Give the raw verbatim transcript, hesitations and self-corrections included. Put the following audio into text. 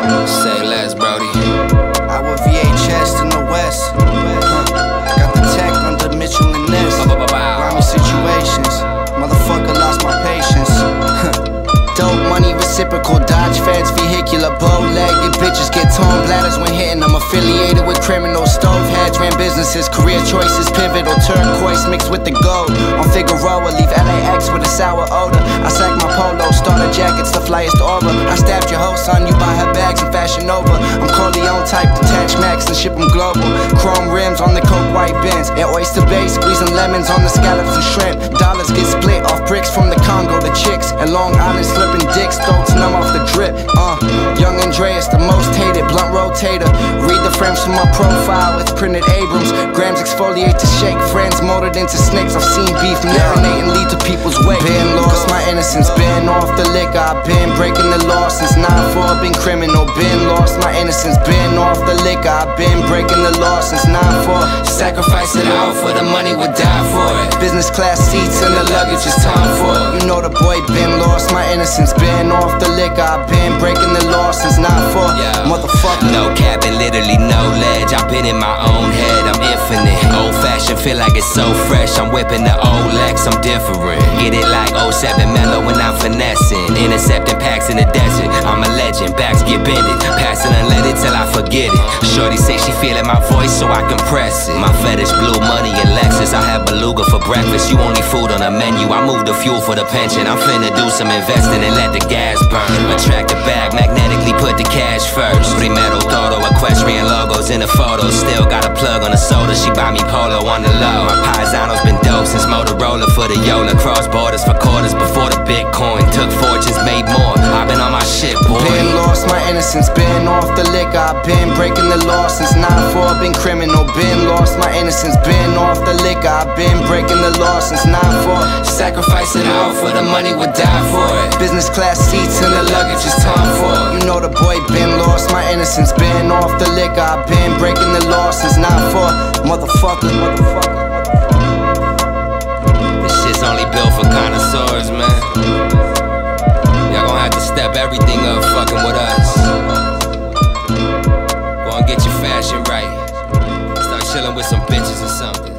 Say less, Brody. I was V H S in the West. Huh. Got the tech under Mitchell and Ness. Grimy situations. Motherfucker lost my patience. Dope money reciprocal, Dodge feds, vehicular, bow-legged bitches get torn bladders when hitting. I'm affiliated with criminals, stove heads, ran businesses, career choices, pivotal, turquoise mixed with the gold. On Figueroa, leave L A X with a sour odor. I sack my polo, starter jackets, the flyest aura. I stabbed your hoe, son, you buy her bags and Fashion Nova. I'm Corleone type, detach max and ship them global. Chrome rims on the coke white bins, and oyster base, squeezing lemons on the scallops and shrimp. Dollars get split off bricks from the Congo, the chicks, and Long Island slipping dicks, throats numb off the drip. Uh, Young Andreas, the most hated, blunt rotator. Read the frames from my profile, it's printed Abrams. Grams exfoliate to shake, friends molded into snakes. I've seen beef marinate and lead to people's weight. Been lost my innocence, been off the liquor. I've been breaking the law since nine four, been criminal. Been lost my innocence, been off the liquor. I've been breaking the law since nine four. Sacrifice it all for the money, would die for it. Business class seats and the luggage, it's time for it. You know the boy been lost my innocence, been off the liquor. I've been breaking the law since nine four. Yeah. Motherfucker. No cap and literally no ledge. I've been in my own head, I'm infinite. Old fashioned, feel like it's so fresh. I'm whipping the old Lex, I'm different. Get it like oh seven mellow when I'm finessing. Intercepting packs in the desert. I'm a legend, backs get bended. Passing unleaded till I forget it. Shorty say she feeling my voice, so I compress it. My fetish, blue money and Lexus. I have beluga for breakfast. You only food on the menu. I move the fuel for the pension. I'm finna do some investing and let the gas burn. Attract the bag, magnetically put the cash first. Primero todo, equestrian logos in the photos. Still got a plug on the soda, she buy me polo on the low. My Paisano's been dope since Motorola for the Yola. Cross borders for quarters before the Bitcoin. Took fortunes, made more. I've been on my shit, boy. Been lost my innocence, been off the liquor. I've been breaking the law since nine four, been criminal. Been lost my innocence, been off the liquor. I've been breaking the law since nine four. Sacrifice it all for the money, would die for it. Business class seats and the luggage, it's time for it. You know the boy been lost my innocence, been off the liquor. I've been breaking the law since nine four. Motherfucker, motherfucker. This shit's only built for connoisseurs, man. Y'all gonna have to step everything up fucking with us. Go and get your fashion right. Start chilling with some bitches or something.